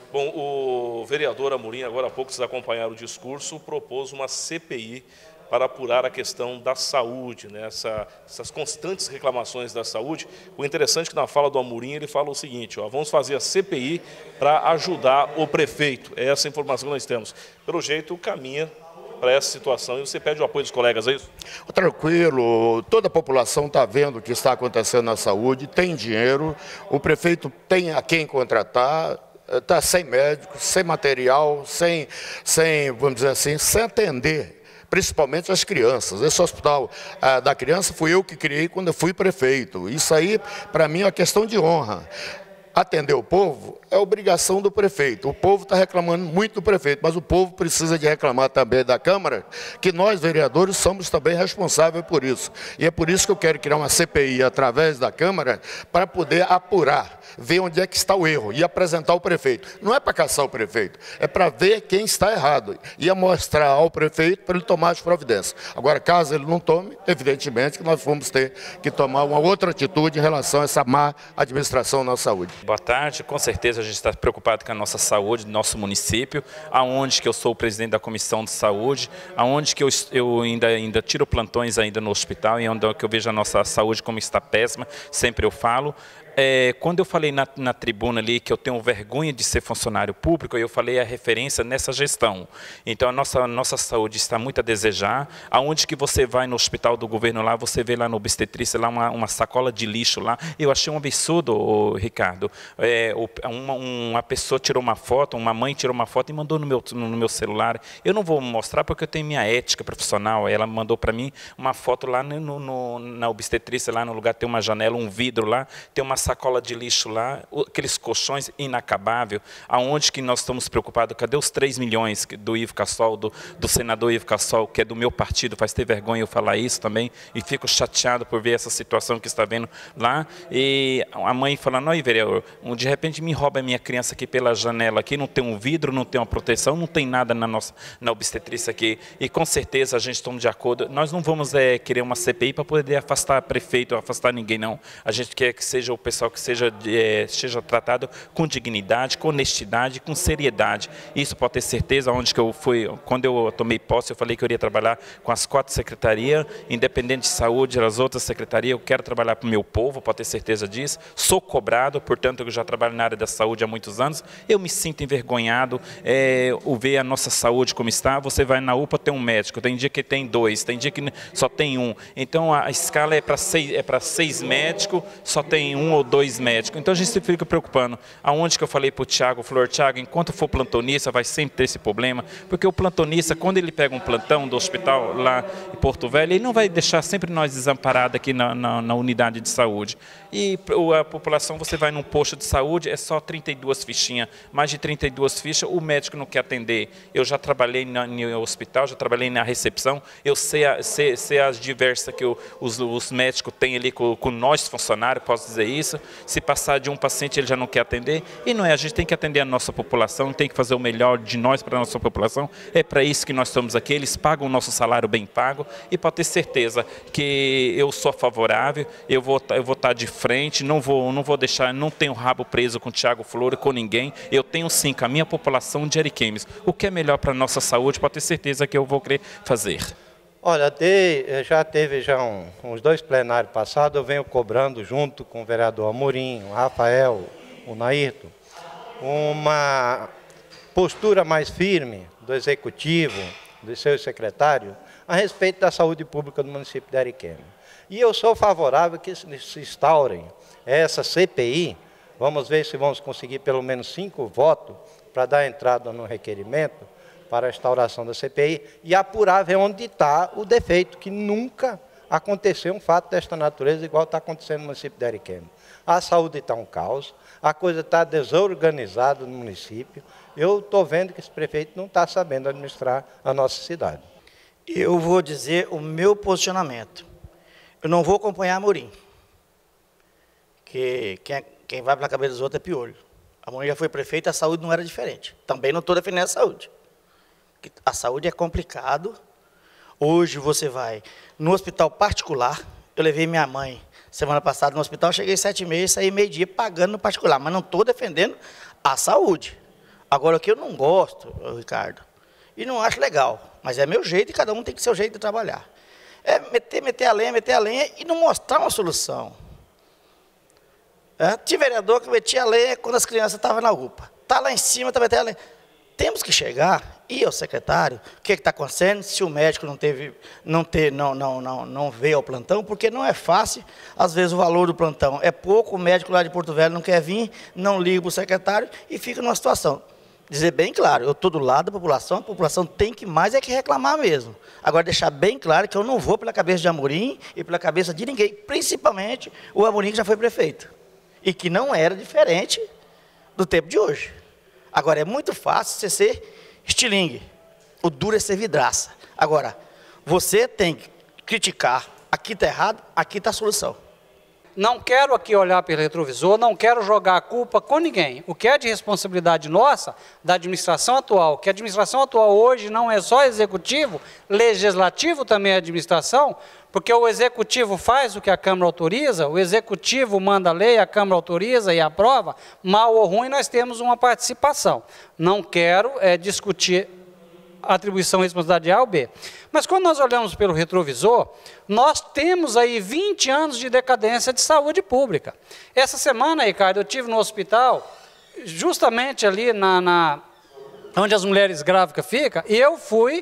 Bom, o vereador Amorim, agora há pouco vocês acompanharam o discurso, propôs uma CPI para apurar a questão da saúde, né? Essas constantes reclamações da saúde. O interessante é que na fala do Amorim ele fala o seguinte, ó, vamos fazer a CPI para ajudar o prefeito. É essa informação que nós temos. Pelo jeito, caminha para essa situação e você pede o apoio dos colegas, é isso? Tranquilo, toda a população está vendo o que está acontecendo na saúde, tem dinheiro, o prefeito tem a quem contratar, está sem médico, sem material, sem, vamos dizer assim, sem atender principalmente as crianças. Esse hospital da criança fui eu que criei quando eu fui prefeito. Isso aí, para mim, é uma questão de honra. Atender o povo é obrigação do prefeito. O povo está reclamando muito do prefeito, mas o povo precisa de reclamar também da Câmara, que nós, vereadores, somos também responsáveis por isso. E é por isso que eu quero criar uma CPI através da Câmara, para poder apurar, ver onde é que está o erro e apresentar ao prefeito. Não é para caçar o prefeito, é para ver quem está errado e mostrar ao prefeito para ele tomar as providências. Agora, caso ele não tome, evidentemente que nós vamos ter que tomar uma outra atitude em relação a essa má administração na saúde. Boa tarde, com certeza a gente está preocupado com a nossa saúde do nosso município, aonde que eu sou o presidente da Comissão de Saúde, aonde que eu ainda tiro plantões ainda no hospital e onde que eu vejo a nossa saúde como está péssima, sempre eu falo. Quando eu falei na tribuna ali que eu tenho vergonha de ser funcionário público, eu falei a referência nessa gestão. Então, a nossa saúde está muito a desejar. Aonde que você vai no hospital do governo lá, você vê lá no obstetrícia, lá uma sacola de lixo lá. Eu achei um absurdo, Ricardo. Uma pessoa tirou uma foto, uma mãe tirou uma foto e mandou no meu celular. Eu não vou mostrar porque eu tenho minha ética profissional. Ela mandou para mim uma foto lá na obstetrícia, lá no lugar tem uma janela, um vidro lá, tem uma sacola de lixo lá, aqueles colchões inacabáveis, aonde que nós estamos preocupados, cadê os 3 milhões do Ivo Cassol, do senador Ivo Cassol, que é do meu partido, faz ter vergonha eu falar isso também, e fico chateado por ver essa situação que está vendo lá, e a mãe falando, não, vereador, de repente me rouba a minha criança aqui pela janela, aqui não tem um vidro, não tem uma proteção, não tem nada na obstetrícia aqui, e com certeza a gente está de acordo, nós não vamos querer uma CPI para poder afastar prefeito, afastar ninguém não, a gente quer que seja o pessoal que seja tratado com dignidade, com honestidade, com seriedade. Isso pode ter certeza, onde que eu fui, quando eu tomei posse, eu falei que eu iria trabalhar com as 4 secretarias, independente de saúde, as outras secretarias, eu quero trabalhar para o meu povo, pode ter certeza disso. Sou cobrado, portanto, eu já trabalho na área da saúde há muitos anos, eu me sinto envergonhado, ver a nossa saúde como está, você vai na UPA, tem um médico, tem dia que tem 2, tem dia que só tem 1. Então, a escala é para 6 médicos, só tem 1 ou 2 médicos. Então a gente se fica preocupando. Aonde que eu falei para o Tiago, Tiago, enquanto for plantonista, vai sempre ter esse problema, porque o plantonista, quando ele pega um plantão do hospital lá em Porto Velho, ele não vai deixar sempre nós desamparados aqui na unidade de saúde. E a população, você vai num posto de saúde, é só 32 fichinhas, mais de 32 fichas, o médico não quer atender. Eu já trabalhei no hospital, já trabalhei na recepção, eu sei as diversas que os médicos têm ali com nós funcionários, posso dizer isso. Se passar de um paciente, ele já não quer atender. E não é, a gente tem que atender a nossa população, tem que fazer o melhor de nós para a nossa população. É para isso que nós estamos aqui, eles pagam o nosso salário bem pago. E pode ter certeza que eu sou favorável, eu vou estar de frente, não vou deixar, não tenho rabo preso com o Tiago Flores, com ninguém. Eu tenho sim com a minha população de Ariquemes. O que é melhor para a nossa saúde, pode ter certeza que eu vou querer fazer. Olha, já teve uns 2 plenários passados, eu venho cobrando junto com o vereador Amorim, o Rafael, o Nairto, uma postura mais firme do Executivo, dos seus secretários, a respeito da saúde pública do município de Ariquemes. E eu sou favorável que se instaurem essa CPI, vamos ver se vamos conseguir pelo menos 5 votos para dar entrada no requerimento, para a instauração da CPI e apurar, ver onde está o defeito, que nunca aconteceu um fato desta natureza igual está acontecendo no município de Ariquemes. A saúde está um caos, a coisa está desorganizada no município, eu estou vendo que esse prefeito não está sabendo administrar a nossa cidade. Eu vou dizer o meu posicionamento. Eu não vou acompanhar Amorim, que quem vai para a cabeça dos outros é piolho. Amorim já foi prefeito, a saúde não era diferente. Também não estou defendendo a saúde. A saúde é complicado. Hoje você vai no hospital particular. Eu levei minha mãe semana passada no hospital, cheguei 7h30, saí meio-dia pagando no particular. Mas não estou defendendo a saúde. Agora, o que eu não gosto, Ricardo, e não acho legal, mas é meu jeito e cada um tem que ser o jeito de trabalhar. É meter a lenha e não mostrar uma solução. Tinha vereador que metia a lenha quando as crianças estavam na UPA. Está lá em cima, está metendo a lenha. Temos que chegar e ao secretário, o que está acontecendo, se o médico não veio ao plantão, porque não é fácil, às vezes o valor do plantão é pouco, o médico lá de Porto Velho não quer vir, não liga para o secretário e fica numa situação. Dizer bem claro, eu estou do lado da população, a população tem que mais é que reclamar mesmo. Agora, deixar bem claro que eu não vou pela cabeça de Amorim e pela cabeça de ninguém, principalmente o Amorim que já foi prefeito. E que não era diferente do tempo de hoje. Agora, é muito fácil você ser estilingue. O duro é ser vidraça. Agora, você tem que criticar, aqui está errado, aqui está a solução. Não quero aqui olhar pelo retrovisor, não quero jogar a culpa com ninguém. O que é de responsabilidade nossa, da administração atual, que a administração atual hoje não é só executivo, legislativo também é administração, porque o executivo faz o que a Câmara autoriza, o executivo manda a lei, a Câmara autoriza e aprova, mal ou ruim nós temos uma participação. Não quero discutir atribuição e responsabilidade A ou B. Mas quando nós olhamos pelo retrovisor, nós temos aí 20 anos de decadência de saúde pública. Essa semana, Ricardo, eu estive no hospital, justamente ali onde as mulheres grávidas ficam, e eu fui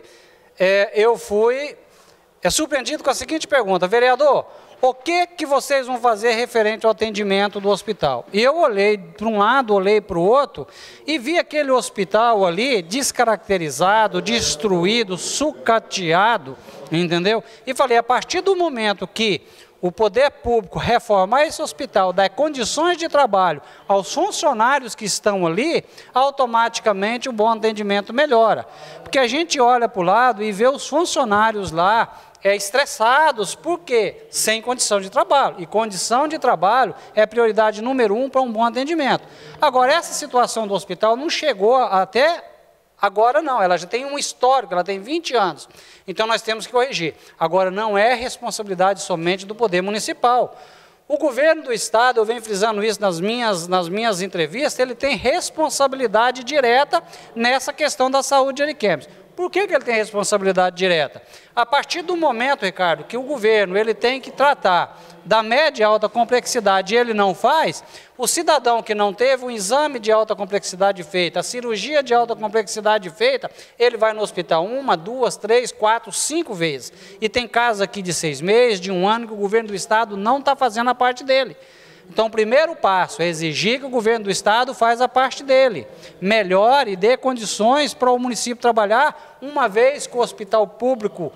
surpreendido com a seguinte pergunta: vereador, o que vocês vão fazer referente ao atendimento do hospital? E eu olhei para um lado, olhei para o outro, e vi aquele hospital ali descaracterizado, destruído, sucateado, entendeu? E falei, a partir do momento que o poder público reformar esse hospital, dar condições de trabalho aos funcionários que estão ali, automaticamente o bom atendimento melhora. Porque a gente olha para o lado e vê os funcionários lá estressados, por quê? Sem condição de trabalho. E condição de trabalho é prioridade número 1 para um bom atendimento. Agora, essa situação do hospital não chegou até agora, não. Ela já tem um histórico, ela tem 20 anos. Então, nós temos que corrigir. Agora, não é responsabilidade somente do poder municipal. O governo do Estado, eu venho frisando isso nas minhas entrevistas, ele tem responsabilidade direta nessa questão da saúde de Ariquemes. Por que ele tem responsabilidade direta? A partir do momento, Ricardo, que o governo ele tem que tratar da média e alta complexidade e ele não faz, o cidadão que não teve um exame de alta complexidade feito, a cirurgia de alta complexidade feita, ele vai no hospital 1, 2, 3, 4, 5 vezes. E tem casos aqui de 6 meses, de 1 ano, que o governo do Estado não está fazendo a parte dele. Então, o primeiro passo é exigir que o governo do Estado faça a parte dele. Melhore e dê condições para o município trabalhar, uma vez que o hospital público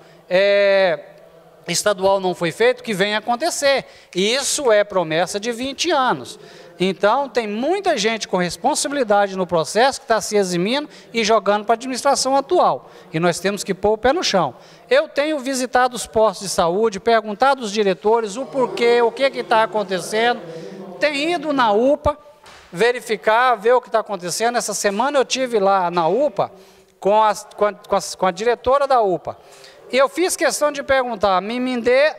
estadual não foi feito, que venha acontecer. E isso é promessa de 20 anos. Então, tem muita gente com responsabilidade no processo que está se eximindo e jogando para a administração atual. E nós temos que pôr o pé no chão. Eu tenho visitado os postos de saúde, perguntado aos diretores o porquê, o que está acontecendo. Tenho ido na UPA, verificar, ver o que está acontecendo. Essa semana eu estive lá na UPA com a diretora da UPA. E eu fiz questão de perguntar, me dê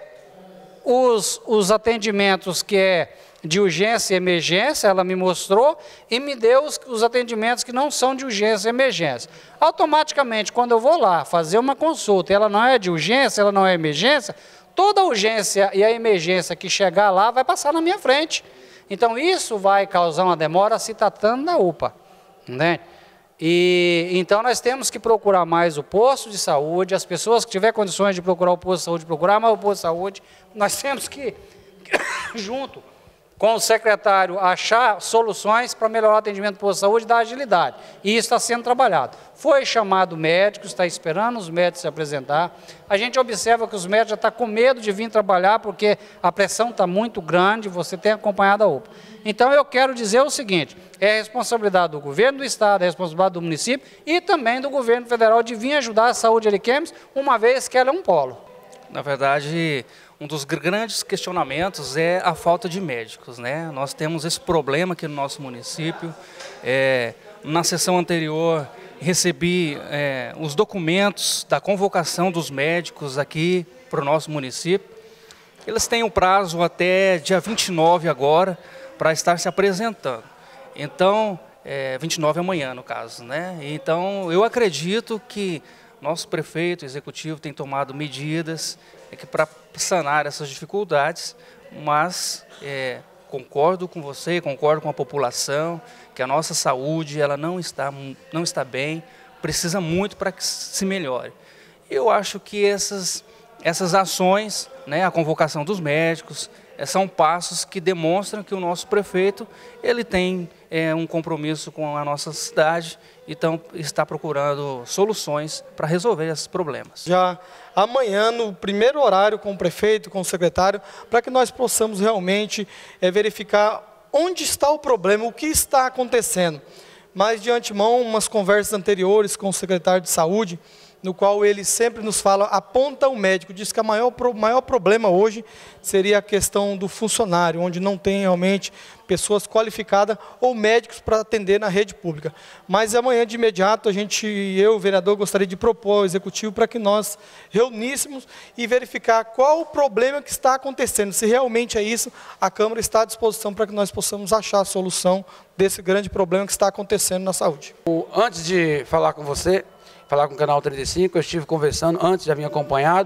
os atendimentos que é de urgência e emergência, ela me mostrou, e me deu os atendimentos que não são de urgência e emergência. Automaticamente, quando eu vou lá fazer uma consulta, ela não é de urgência, ela não é emergência, toda a urgência e a emergência que chegar lá vai passar na minha frente. Então, isso vai causar uma demora se tratando da UPA, né? E então nós temos que procurar mais o posto de saúde, as pessoas que tiverem condições de procurar o posto de saúde, procurar mais o posto de saúde, nós temos que, junto com o secretário, achar soluções para melhorar o atendimento do posto de saúde e dar agilidade. E isso está sendo trabalhado. Foi chamado médicos, está esperando os médicos se apresentar. A gente observa que os médicos já estão com medo de vir trabalhar porque a pressão está muito grande, você tem acompanhado a UPA. Então, eu quero dizer o seguinte, é responsabilidade do governo do Estado, é responsabilidade do município e também do governo federal de vir ajudar a saúde de Ariquemes, uma vez que ela é um polo. Na verdade, um dos grandes questionamentos é a falta de médicos, né? Nós temos esse problema aqui no nosso município. Na sessão anterior, recebi os documentos da convocação dos médicos aqui para o nosso município. Eles têm um prazo até dia 29 agora para estar se apresentando. Então, 29 amanhã, no caso, né? Então, eu acredito que nosso prefeito executivo tem tomado medidas para sanar essas dificuldades, mas concordo com você, concordo com a população, que a nossa saúde ela não está bem, precisa muito para que se melhore. Eu acho que essas ações, né, a convocação dos médicos, são passos que demonstram que o nosso prefeito ele tem um compromisso com a nossa cidade, então está procurando soluções para resolver esses problemas. Já amanhã, no primeiro horário com o prefeito, com o secretário, para que nós possamos realmente verificar onde está o problema, o que está acontecendo. Mas de antemão, umas conversas anteriores com o secretário de saúde, no qual ele sempre nos fala, aponta o médico, diz que o maior problema hoje seria a questão do funcionário, onde não tem realmente pessoas qualificadas ou médicos para atender na rede pública. Mas amanhã, de imediato, eu, vereador, gostaria de propor ao executivo para que nós reuníssemos e verificar qual o problema que está acontecendo. Se realmente é isso, a Câmara está à disposição para que nós possamos achar a solução desse grande problema que está acontecendo na saúde. Antes de falar com você, falar com o Canal 35, eu estive conversando, antes já vinha acompanhado,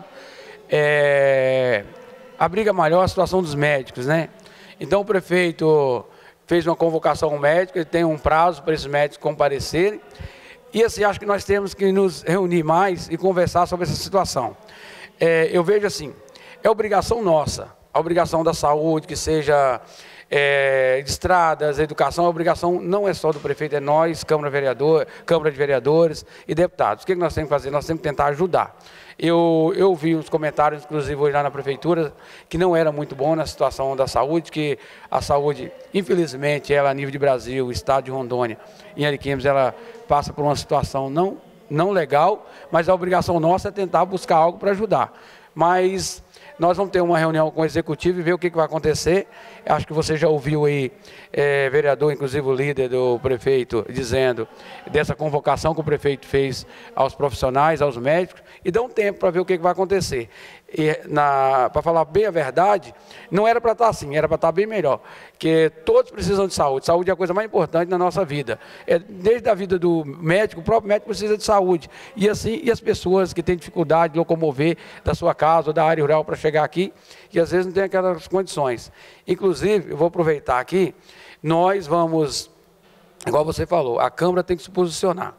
a briga maior é a situação dos médicos, né? Então o prefeito fez uma convocação ao médico, ele tem um prazo para esses médicos comparecerem, e assim, acho que nós temos que nos reunir mais e conversar sobre essa situação. Eu vejo assim, é obrigação nossa, a obrigação da saúde, que seja de estradas, educação, a obrigação não é só do prefeito, é nós, Câmara de Vereadores e deputados. O que nós temos que fazer? Nós temos que tentar ajudar. Eu vi uns comentários, inclusive hoje lá na prefeitura, que não era muito bom na situação da saúde, que a saúde, infelizmente, ela a nível de Brasil, o estado de Rondônia, em Ariquemes, ela passa por uma situação não legal, mas a obrigação nossa é tentar buscar algo para ajudar. Mas nós vamos ter uma reunião com o executivo e ver o que vai acontecer. Acho que você já ouviu aí, vereador, inclusive o líder do prefeito, dizendo dessa convocação que o prefeito fez aos profissionais, aos médicos, e dá um tempo para ver o que vai acontecer. Para falar bem a verdade, não era para estar assim, era para estar bem melhor, porque todos precisam de saúde. Saúde é a coisa mais importante na nossa vida. Desde a vida do médico, o próprio médico precisa de saúde. E assim, e as pessoas que têm dificuldade de locomover da sua casa ou da área rural para chegar aqui, e às vezes não tem aquelas condições. Inclusive, eu vou aproveitar aqui, nós vamos, igual você falou, a Câmara tem que se posicionar.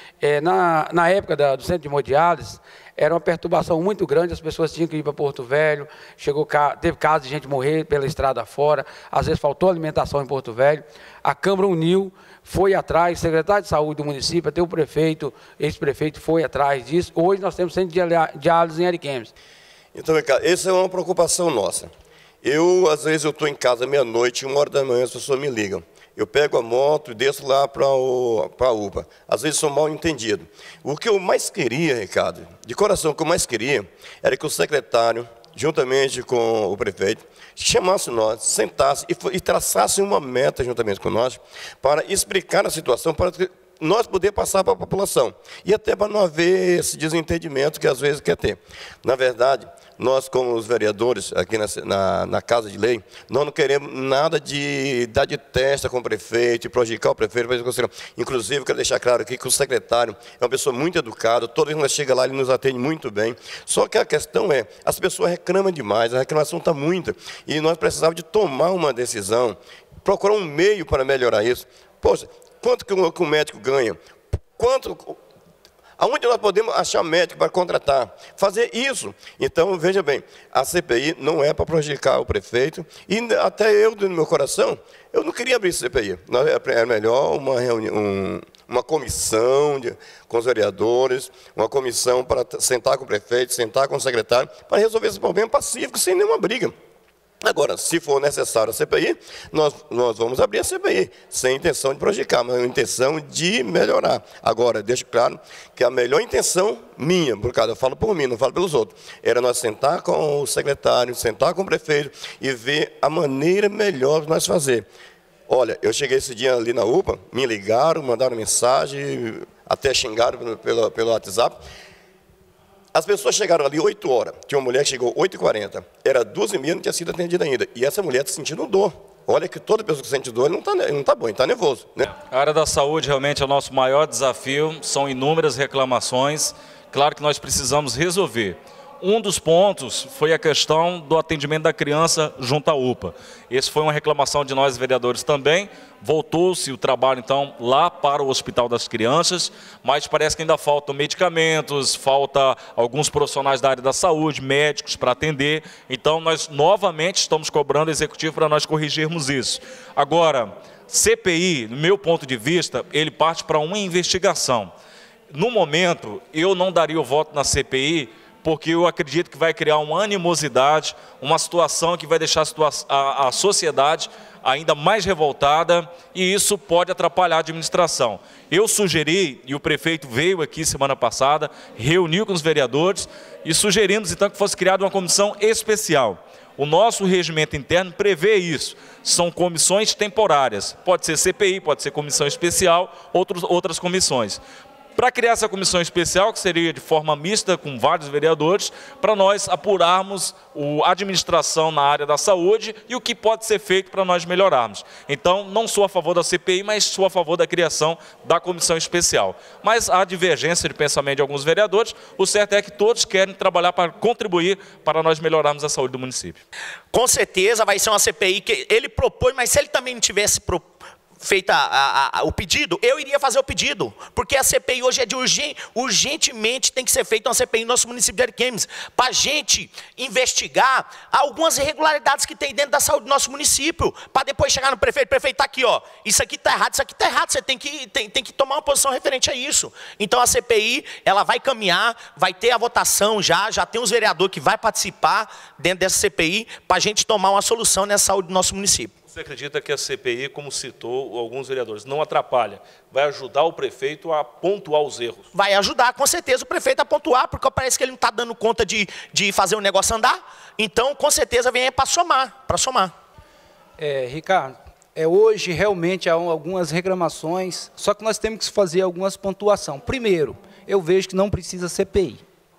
Na época do centro de hemodiálise, era uma perturbação muito grande, as pessoas tinham que ir para Porto Velho, teve casos de gente morrer pela estrada fora, às vezes faltou alimentação em Porto Velho. A Câmara uniu, foi atrás, o secretário de saúde do município, até o prefeito, ex-prefeito foi atrás disso. Hoje nós temos centro de diálise em Ariquemes. Então, Ricardo, essa é uma preocupação nossa. Às vezes, eu estou em casa meia-noite, 1h da manhã, as pessoas me ligam. Eu pego a moto e desço lá para a UPA. Às vezes sou mal entendido. O que eu mais queria, Ricardo, de coração, o que eu mais queria, era que o secretário, juntamente com o prefeito, chamasse nós, sentasse e traçasse uma meta juntamente com nós, para explicar a situação, para nós poder passar para a população. E até para não haver esse desentendimento que às vezes quer ter. Na verdade, nós, como os vereadores aqui na Casa de Lei, nós não queremos nada de dar de testa com o prefeito, e prejudicar o prefeito. Inclusive, quero deixar claro aqui que o secretário é uma pessoa muito educada, toda vez que nós chegamos lá, ele nos atende muito bem. Só que a questão as pessoas reclamam demais, a reclamação está muita, e nós precisávamos de tomar uma decisão, procurar um meio para melhorar isso. Poxa, quanto que o médico ganha? Aonde nós podemos achar médico para contratar? Fazer isso. Então, veja bem, a CPI não é para prejudicar o prefeito, e até eu, no meu coração, eu não queria abrir CPI. É melhor uma reunião, uma comissão com os vereadores, uma comissão para sentar com o prefeito, sentar com o secretário, para resolver esse problema pacífico, sem nenhuma briga. Agora, se for necessário a CPI, nós vamos abrir a CPI, sem intenção de prejudicar, mas com intenção de melhorar. Agora, deixo claro que a melhor intenção minha, por causa, eu falo por mim, não falo pelos outros, era nós sentar com o secretário, sentar com o prefeito e ver a maneira melhor de nós fazer. Olha, eu cheguei esse dia ali na UPA, me ligaram, mandaram mensagem, até xingaram pelo WhatsApp. As pessoas chegaram ali 8 horas, tinha uma mulher que chegou 8h40, era 2h30 e não tinha sido atendida ainda. E essa mulher está sentindo dor, Olha que toda pessoa que sente dor não está bom, ele está nervoso, né? A área da saúde realmente é o nosso maior desafio, são inúmeras reclamações, claro que nós precisamos resolver. Um dos pontos foi a questão do atendimento da criança junto à UPA. Esse foi uma reclamação de nós vereadores também. Voltou-se o trabalho, então, lá para o Hospital das Crianças, mas parece que ainda faltam medicamentos, falta alguns profissionais da área da saúde, médicos para atender. Então, nós novamente estamos cobrando o executivo para nós corrigirmos isso. Agora, CPI, no meu ponto de vista, ele parte para uma investigação. No momento, eu não daria o voto na CPI, porque eu acredito que vai criar uma animosidade, uma situação que vai deixar a sociedade ainda mais revoltada, e isso pode atrapalhar a administração. Eu sugeri, e o prefeito veio aqui semana passada, reuniu com os vereadores, e sugerimos então que fosse criada uma comissão especial. O nosso regimento interno prevê isso, são comissões temporárias, pode ser CPI, pode ser comissão especial, outras comissões. Para criar essa comissão especial, que seria de forma mista com vários vereadores, para nós apurarmos a administração na área da saúde e o que pode ser feito para nós melhorarmos. Então, não sou a favor da CPI, mas sou a favor da criação da comissão especial. Mas há divergência de pensamento de alguns vereadores, o certo é que todos querem trabalhar para contribuir para nós melhorarmos a saúde do município. Com certeza vai ser uma CPI que ele propõe, mas se ele também não tivesse feito o pedido, eu iria fazer o pedido, porque a CPI hoje é de urgentemente tem que ser feita uma CPI no nosso município de Ariquemes, para a gente investigar algumas irregularidades que tem dentro da saúde do nosso município, para depois chegar no prefeito, tá aqui, ó, isso aqui está errado, você tem que tomar uma posição referente a isso. Então a CPI, ela vai caminhar, vai ter a votação já tem os vereadores que vai participar dentro dessa CPI, para a gente tomar uma solução nessa saúde do nosso município. Você acredita que a CPI, como citou alguns vereadores, não atrapalha, vai ajudar o prefeito a pontuar os erros? Vai ajudar, com certeza, o prefeito a pontuar, porque parece que ele não está dando conta de fazer o negócio andar. Então, com certeza, vem aí para somar. Ricardo, hoje realmente há algumas reclamações, só que nós temos que fazer algumas pontuações. Primeiro, eu vejo que não precisa CPI.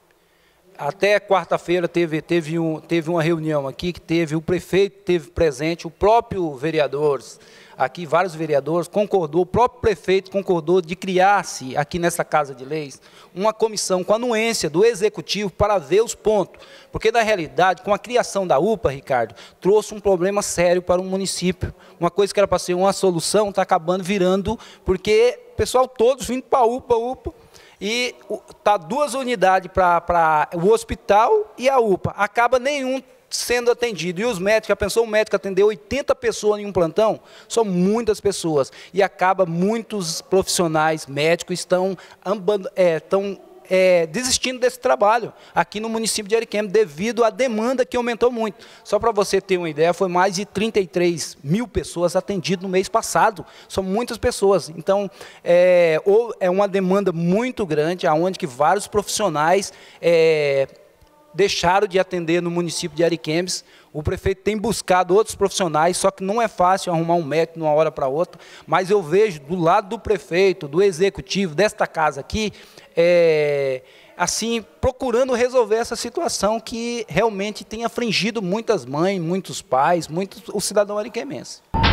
Até quarta-feira teve uma reunião aqui que o prefeito teve presente, o próprio vereador, aqui vários vereadores concordou, o próprio prefeito concordou de criar-se aqui nessa Casa de Leis uma comissão com anuência do executivo para ver os pontos, porque na realidade com a criação da UPA, Ricardo, trouxe um problema sério para o município, uma coisa que era para ser uma solução está acabando virando, porque o pessoal todos vindo para a UPA, e tá 2 unidades para o hospital e a UPA. Acaba nenhum sendo atendido. E os médicos, já pensou um médico atender 80 pessoas em um plantão? São muitas pessoas. E acaba muitos profissionais médicos estão desistindo desse trabalho aqui no município de Ariquemes, devido à demanda que aumentou muito. Só para você ter uma ideia, foi mais de 33 mil pessoas atendidas no mês passado. São muitas pessoas. Então, é uma demanda muito grande, onde que vários profissionais deixaram de atender no município de Ariquemes. O prefeito tem buscado outros profissionais, só que não é fácil arrumar um médico de uma hora para outra, mas eu vejo do lado do prefeito, do executivo, desta casa aqui, assim, procurando resolver essa situação que realmente tem afligido muitas mães, muitos pais, o cidadão ariquemense.